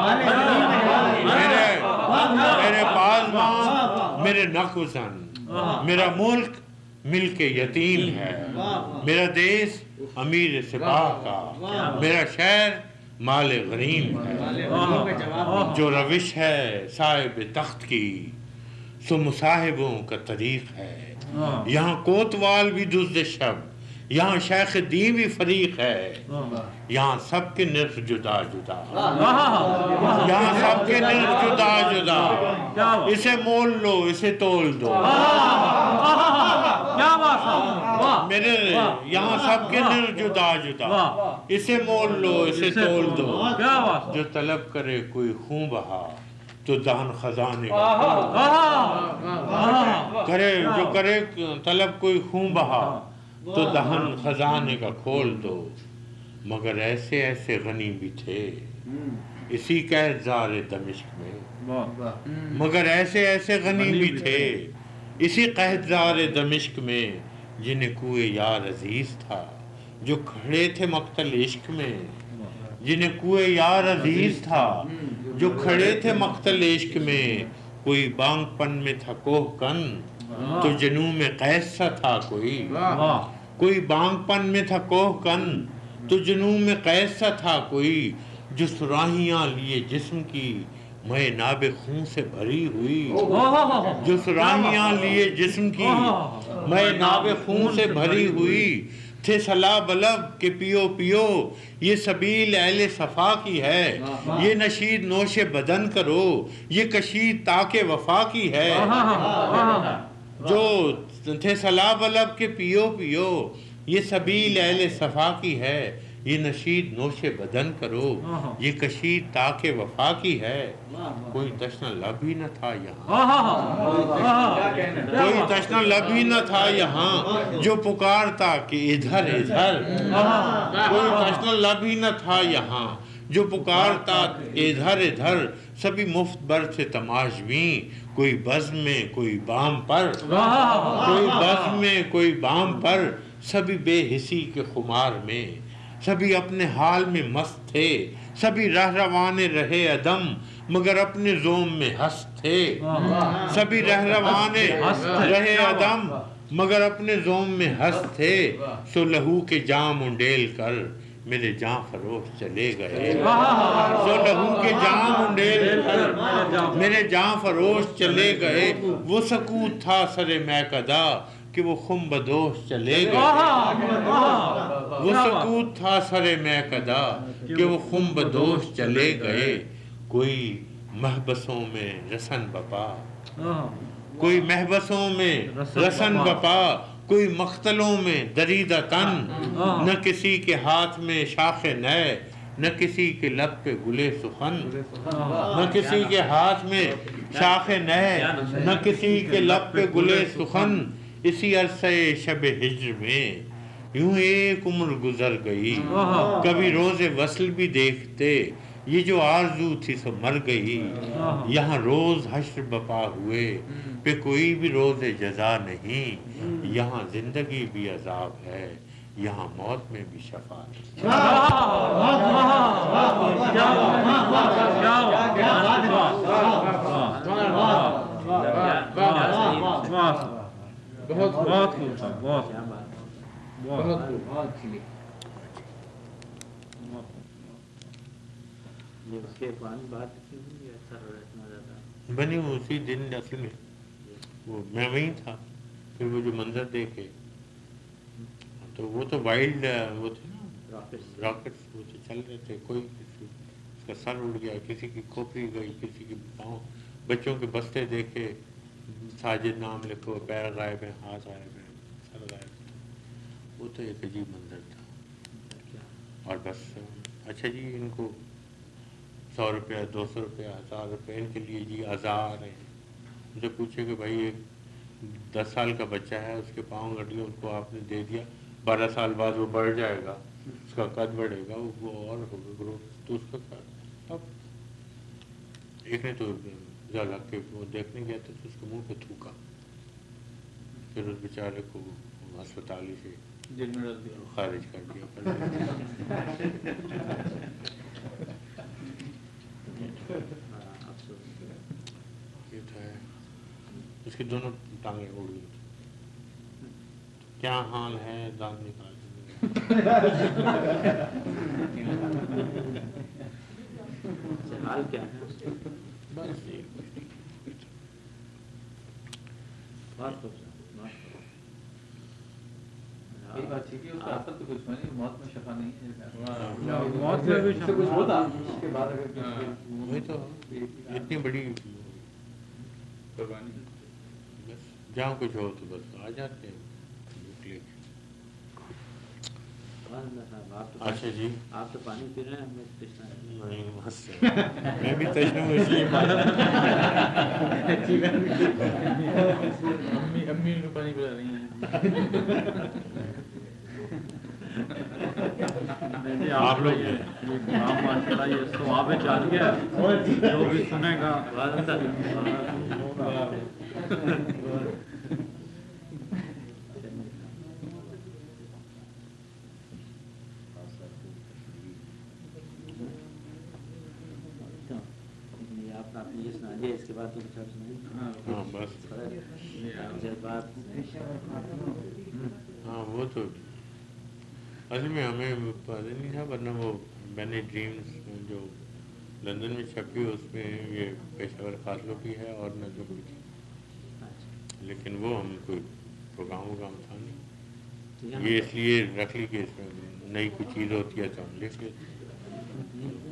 میرے پاسباں میرے نقوزن، میرا ملک ملک یتیم ہے، میرا دیس امیر سپاہ کا، میرا شہر مال غنیم ہے، جو روش ہے صاحب تخت کی سو مصاحبوں کا طریق ہے، یہاں کوتوال بھی دزد شب، یہاں شیخ دین بھی فریق ہے، یہاں سب کے نرخ جدا جدا، یہاں سب کے نرخ جدا جدا، اسے مول لو اسے تول دو، میرے یہاں سب کے نرخ جدا جدا، اسے مول لو اسے تول دو، جو طلب کرے کوئی خون بہا تو دہن خزانے کرے، جو کرے طلب کوئی خون بہا تو دہن خزانے کا کھول دو، مگر ایسے ایسے غنی بھی تھے اسی قحطزار دمشق میں، مگر ایسے ایسے غنی بھی تھے اسی قحطزار دمشق میں، جنہیں کوئے یار عزیز تھا جو کھڑے تھے مقتل عشق میں، جنہیں کوئے یار عزیز تھا جو کھڑے تھے مقتل عشق میں، کوئی بانگ پن میں تھا کوہ کن تو جنوں میں قیس سا تھا کوئی بانگ پن میں تھا کوہ کن تو جنوں میں قیس سا تھا کوئی، جو سراہیاں لیے جسم کی میں ناب خون سے بھری ہوئی، جو سراہیاں لیے جسم کی میں ناب خون سے بھری ہوئی، تھے صلا بلب کہ پیو پیو یہ سبیل اہل صفا کی ہے، یہ نشید نوش بدن کرو یہ کشید تاک وفا کی ہے، جو تھے صلا بلب کہ پیو پیو یہ سبیل اہل صفا کی ہے، یہ نشید نوش بدن کرو یہ کشید تاک وفا کی ہے، کوئی تشنہ لب ہی نہ تھا یہاں، کوئی تشنہ لب ہی نہ تھا یہاں جو پکارتا کہ ادھر ادھر، کوئی تشنہ لب ہی نہ تھا یہاں جو پکارتا ادھر ادھر، سبھی مفت بر تھے تماشبین، کوئی بزم میں کوئی بام پر، کوئی بزم میں کوئی بام پر، سبھی بے حسی کے خمار میں، سبھی اپنے حال میں مست تھے، سبھی رہروان رہے عدم مگر اپنے زوم میں ہست تھے، سبھی رہروان رہے عدم مگر اپنے زوم میں ہست تھے، سو لہو کے جام انڈیل کر میرے جاں فروش چلے گئے، سو لہو کے جام انڈیل کر میرے جاں فروش چلے گئے، وہ سکوت تھا سر میکدہ کہ وہ خم بدوش چلے گئے، وہ سکوت تھا سر میکدہ کہ وہ خم بدوش چلے گئے، کوئی محبسوں میں رسن بپا، کوئی محبسوں میں رسن بپا، کوئی مختلوں میں دریدہ تن، نہ کسی کے ہاتھ میں شاخ نئے نہ کسی کے لب پہ گلے سخن، نہ کسی کے ہاتھ میں شاخ نئے نہ کسی کے لب پہ گلے سخن، اسی عرصے شب ہجر میں یوں ایک عمر گزر گئی، کبھی روز وصل بھی دیکھتے یہ جو آرزو تھی سو مر گئی، یہاں روز حشر بپا ہوئے پہ کوئی بھی روز جزا نہیں، یہاں زندگی بھی عذاب ہے یہاں موت میں بھی شفا نہیں۔ بنی اسی دن اصل میں میں وہیں تھا، پھر وہ جو منظر دیکھے تو وہ تو وائلڈ وہ تھے نا راکٹس، وہ تو چل رہے تھے، کوئی کسی اس کا سر اڑ گیا، کسی کی کھوپڑی گئی، کسی کی پاؤں، بچوں کے بستے دیکھے ساجد نام لکھو، پیر غائب ہیں ہاتھ غائب ہیں سر غائب ہے، وہ تو ایک عجیب منظر تھا۔ اور بس اچھا جی ان کو 100 روپیہ 200 روپیہ 1000 روپیہ ان کے لیے جی آزار ہیں، ان سے پوچھے کہ بھائی ایک 10 سال کا بچہ ہے اس کے پاؤں کٹ گئے، اس کو آپ نے دے دیا، 12 سال بعد وہ بڑھ جائے گا، اس کا قد بڑھے گا، وہ اور ہوگا گروتھ، تو اس کا اب ایک نے تو زیادہ کہ وہ دیکھنے گیا تھا تو اس کے منہ پہ تھوکا، پھر اس بیچارے کو ہسپتال سے خارج کر دیا۔ اس کی دونوں ٹانگیں اڑ گئی. کیا حال ہے دان نکال حال کیا ہے بس بات موت میں شفا نہیں ہے. موت میں بھی کچھ ہوتا اس کے بعد وہی تو اتنی بڑی قربانی. بس جہاں کچھ ہو تو بس آ جاتے ہیں. اچھا جی آپ تو پانی پی رہے ہیں, ہمیں تشنا ہے. نہیں بس میں بھی تشنہ ہوں اس لیے امی ان کو پانی پلا رہی ہیں. آپ لوگ ماشاء اللہ یہ ثواب چل گیا, جو بھی سنے گا. اس کے بعد ہاں بس ہاں وہ تو اصل میں ہمیں پتہ نہیں تھا, ورنہ وہ میں نے ڈریمز جو لندن میں چھپی اس میں یہ پیشہ ور فاصلوں کی ہے اور نہ جو کوئی تھی, لیکن وہ ہم کوئی پروگرام تھا نہیں. یہ اس لیے رکھ لی کہ اس میں نئی کوئی چیز ہوتی ہے تو ہم لکھ لیتے.